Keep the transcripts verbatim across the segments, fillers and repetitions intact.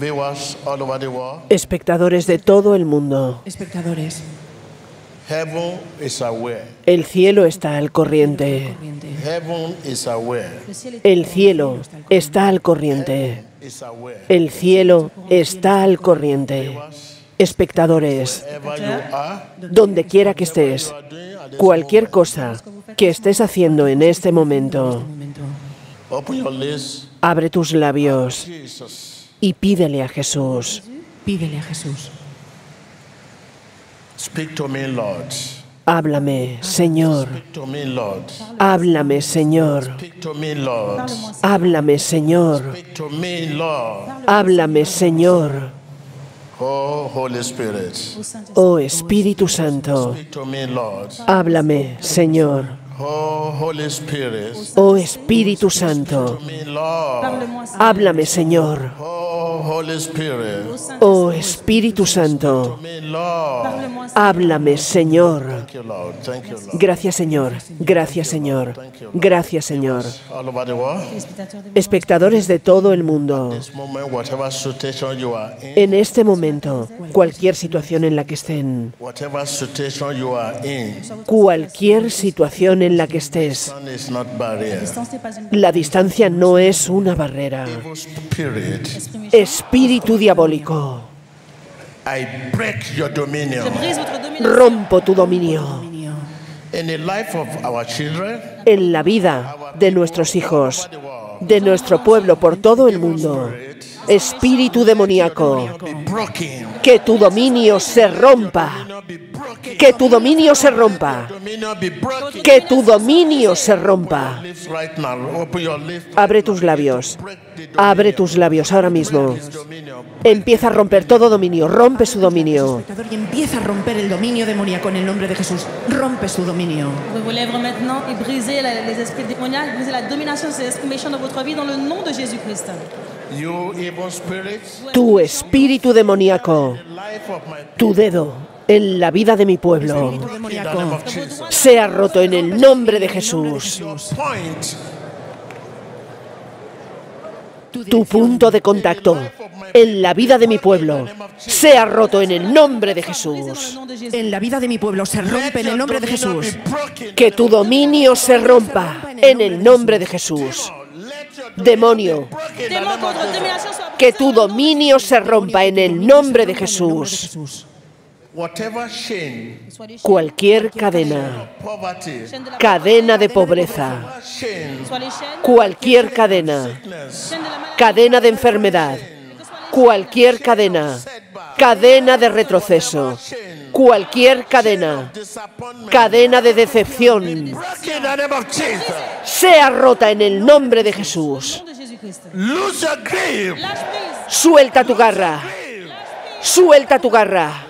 viewers all over the world. Espectadores de todo el mundo. Espectadores. Heaven is aware. El cielo está al corriente. Heaven is aware. El cielo está al corriente. Is aware. El cielo está al corriente. Espectadores, Wherever you are, donde quiera que estés, cualquier cosa que estés haciendo en este momento, open your lips. abre tus labios Jesus. y pídele a Jesús. Pídele a Jesús. Speak to me, Lord. Háblame, Señor. Speak to me, Lord. Háblame, Señor. Speak to me, Lord. Háblame, Señor. Speak to me, Lord. Háblame, Señor. Oh, Holy Spirit. Oh Espíritu Santo, Speak to me, Lord. háblame, Señor. Oh, Holy Spirit. Oh Espíritu Santo, To me, Lord. háblame, Señor. Oh, Holy Spirit. Oh Espíritu Santo, To me, Lord. háblame, Señor. Thank you, Lord. Thank you, Lord. Gracias, Señor. Gracias, Señor. Gracias, Señor. All over the world. Espectadores de todo el mundo, This moment, whatever situation you are in, en este momento, cualquier situación en la que estén, whatever situation you are in, cualquier situación en la que estés, sun is not barrier. la distancia no es una barrera. Evil spirit, Espíritu diabólico, I break your dominion rompo tu dominio in the life of our children, en la vida de nuestros hijos, de nuestro pueblo por todo el mundo. Espíritu demoníaco, be broken. que tu dominio se rompa, Be broken. que tu dominio se rompa, Dominion be broken. que tu dominio se rompa. Lips right now. Open your lips. Abre tus labios, Break the abre tus labios ahora mismo. dominion. Empieza a romper todo dominio, rompe su dominio. Espectador, y empieza a romper el dominio demoníaco en el nombre de Jesús. Rompe su dominio. Ouvrez vos lèvres maintenant et brisez la- les esprits démoniaques, brisez la domination de ces esprits méchants dans votre vie dans le nom de Jésus-Christ. You evil spirits, Tu espíritu demoníaco, life of my tu dedo en la vida de mi pueblo, in the name of Jesus. sea roto en el nombre de Jesús. Point Tu punto de contacto en la vida de mi pueblo sea roto en el nombre de Jesús. En la vida de mi pueblo se rompe en el nombre de Jesús. broken. Que tu dominio se rompa en el nombre de Jesús. Demonio, Démon que votre domination soit que tu dominio se rompa en el nombre de Jesús. Jesús. Whatever shame, soit les chaînes, Cualquier cadena, poverty, chaînes de la cadena de pobreza, shame, soit les chaînes, cualquier cadena, chaînes de la maladie, cadena de enfermedad, cualquier cadena, cadena de retroceso, cualquier cadena, disappointment, cadena de decepción, broken in the name of Jesus. sea rota en el nombre de Jesús. au nom de Jésus-Christ. Lose your grip. Lâche prise. Suelta tu garra, suelta tu garra.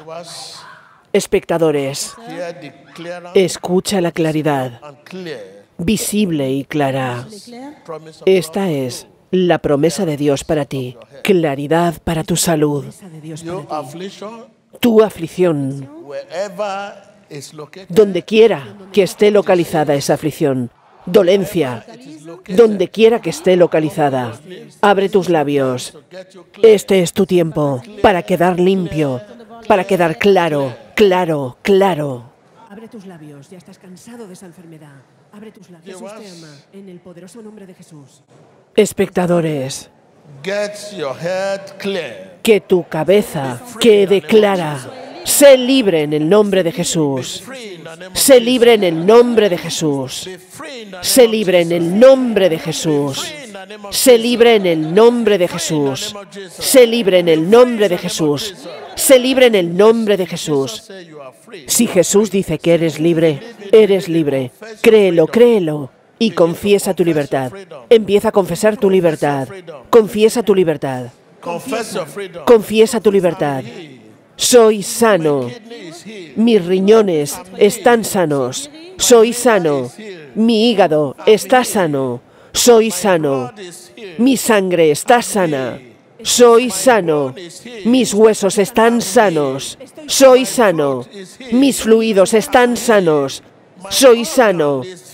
Espectadores, Hear the clearer escucha la claridad, and clear visible y clara. Claire, promise of Esta es la promesa de Dios para ti, claridad para tu salud, your affliction, tu aflicción, wherever is located, donde quiera que esté localizada esa aflicción, dolencia, donde quiera que esté localizada. Abre tus labios. Este es tu tiempo para quedar limpio, para quedar claro, claro, claro. Abre tus labios, ya estás cansado de esa enfermedad. Abre tus labios. Jesús te ama, en el poderoso nombre de Jesús. Espectadores, get your head clear. que tu cabeza quede clara. Sé libre en el nombre de Jesús. Free in the name of Sé libre en el nombre de Jesús. free in the Sé libre en el nombre de Jesús. Sé libre en el nombre de Jesús. Sé libre en el nombre de Jesús. Sé libre en el nombre de Jesús. say you are free. Si Jesús dice que eres libre, eres libre. Créelo, créelo. Y confiesa tu libertad. Empieza a confesar tu libertad. Confiesa tu libertad. Confess your freedom. Confiesa tu libertad. Soy sano. Mis riñones están sanos. Soy sano. Mi hígado está sano. Soy sano. Mi sangre está sana. Soy sano. Mis huesos están sanos. Soy sano. Mis fluidos están sanos. Soy sano.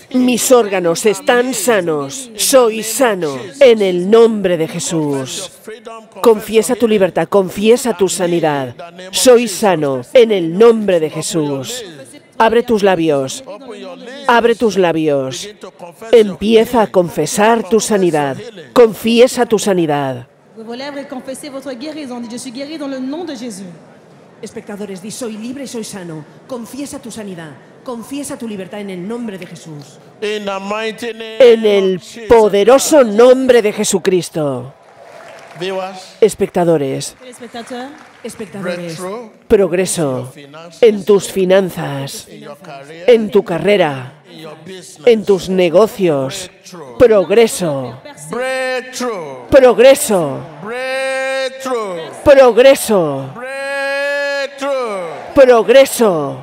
Mis órganos están sanos. Soy sano en el nombre de Jesús. Confiesa tu libertad, confiesa tu sanidad. Soy sano en el nombre de Jesús. Abre tus labios. Abre tus labios. Empieza a confesar tu sanidad. Confiesa tu sanidad. Vos lèvres et confessez votre guérison. Dites, je suis guéri dans le nom de Jésus. Espectadores, di, soy libre y soy sano. Confiesa tu sanidad. Confiesa tu libertad en el nombre de Jesús. In the mighty name En el of Jesus. poderoso nombre de Jesucristo. Viewers, Espectadores, Téléspectateurs, Espectadores, breakthrough progreso en tus finanzas, in your career, en tu carrera, in your business. en tus negocios. Progreso, Breakthrough. progreso, Breakthrough. progreso, Breakthrough. progreso.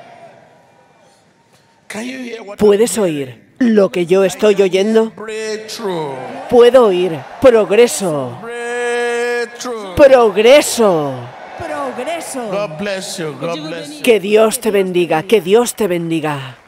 Can you hear what ¿Puedes oír lo que yo estoy oyendo? Breakthrough. Puedo oír progreso, Breakthrough. progreso. progreso. God bless you. God bless you. Que Dios te bendiga, que Dios te bendiga.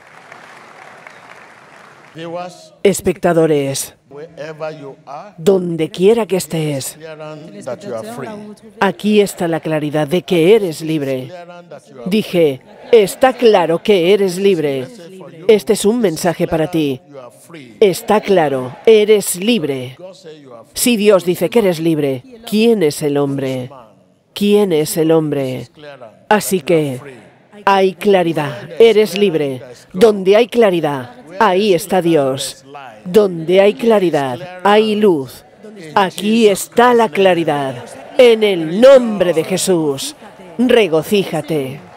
Viewers, Espectadores, wherever you are, donde quiera que estés, clearance that you are téléspectateurs, free. là où vous vous trouvez. aquí está la claridad de que eres libre. Clearance that you are Dije, está claro que eres libre. Este es un mensaje para ti. you are free. Está claro, eres libre. God say you are free. Si Dios dice que eres libre, ¿quién es el hombre? ¿Quién es el hombre? Clearance. Así que hay claridad, eres libre. Donde hay claridad, ahí está Dios. Donde hay claridad, hay luz. Aquí está la claridad. En el nombre de Jesús, regocíjate.